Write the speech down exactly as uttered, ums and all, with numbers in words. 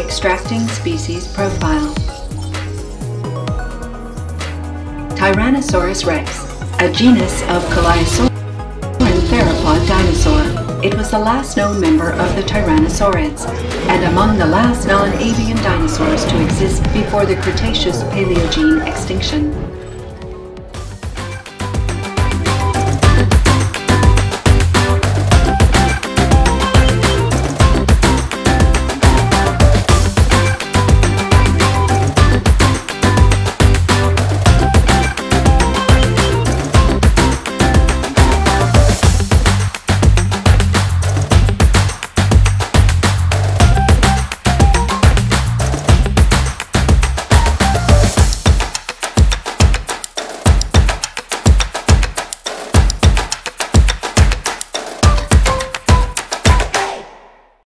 Extracting species profile. Tyrannosaurus rex, a genus of Cheliosauran theropod dinosaur. It was the last known member of the Tyrannosaurids, and among the last non-avian dinosaurs to exist before the Cretaceous-Paleogene extinction.